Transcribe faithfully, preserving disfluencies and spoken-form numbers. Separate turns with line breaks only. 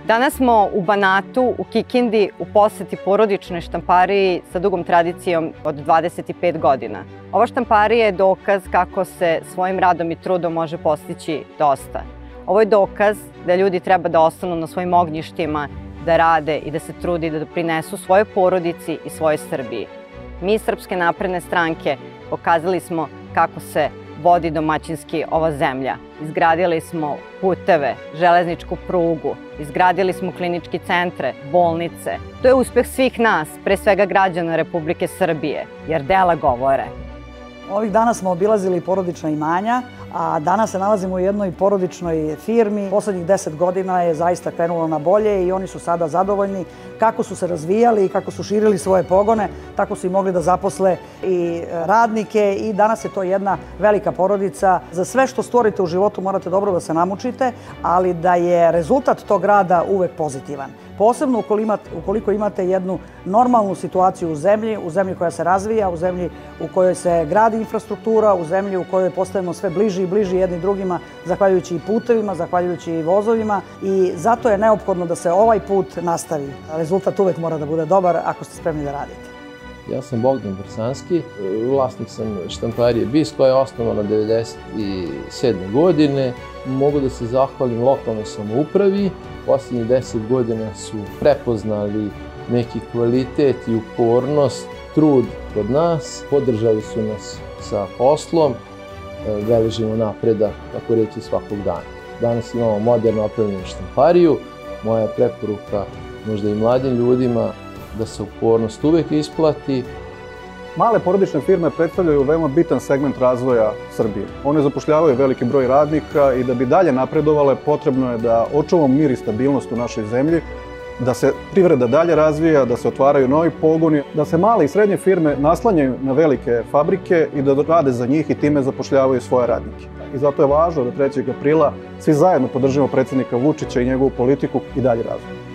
Danas smo u Banatu, u Kikindi, u poseti porodičnoj štampariji sa dugom tradicijom od dvadeset pet godina. Ova štamparija je dokaz kako se svojim radom i trudom može postići dosta. Ovo je dokaz da ljudi treba da ostanu na svojim ognjištima, da rade i da se trude i da doprinesu svojoj porodici i svojoj Srbiji. Mi iz Srpske napredne stranke pokazali smo kako se vodi domaćinski ova zemlja. Izgradili smo puteve, železničku prugu, izgradili smo kliničke centre, bolnice. To je uspeh svih nas, pre svega građana Republike Srbije, jer dela govore.
Ovih dana smo obilazili porodična imanja, a danas se nalazimo u jednoj porodičnoj firmi. Poslednjih deset godina je zaista krenulo na bolje i oni su sada zadovoljni kako su se razvijali i kako su širili svoje pogone, tako su i mogli da zaposle i radnike i danas je to jedna velika porodica. Za sve što stvorite u životu morate dobro da se namučite, ali da je rezultat tog rada uvek pozitivan. Posebno ukoliko imate jednu normalnu situaciju u zemlji, u zemlji koja se razvija, u zemlji u kojoj se gradi infrastruktura, u zemlji u kojoj postajemo sve bliži i bliži jedni drugima, zahvaljujući i putevima, zahvaljujući i vozovima i zato je neophodno da se ovaj put nastavi. Rezultat uvek mora da bude dobar ako ste spremni da radite.
Ja sam Bogdan Brsanski, vlasnik sam štamparije BIS koja je osnovana devedeset sedme godine. Mogu da se zahvalim lokalnoj samoupravi. Poslednjih deset godina su prepoznali neki kvalitet i upornost, trud kod nas. Podržali su nas sa poslom, beležimo napredak, tako reći, svakog dana. Danas imamo moderno opremljenu štampariju. Moja preporuka možda i mladim ljudima da se upornost uvek isplati.
Male porodične firme predstavljaju veoma bitan segment razvoja Srbije. One zapošljavaju veliki broj radnika i da bi dalje napredovale potrebno je da očuvamo mir i stabilnost u našoj zemlji, da se privreda dalje razvija, da se otvaraju novi pogoni, da se male i srednje firme naslanjaju na velike fabrike i da rade za njih i time zapošljavaju svoje radnike. I zato je važno da trećeg aprila svi zajedno podržimo predsednika Vučića i njegovu politiku i dalje razvoj.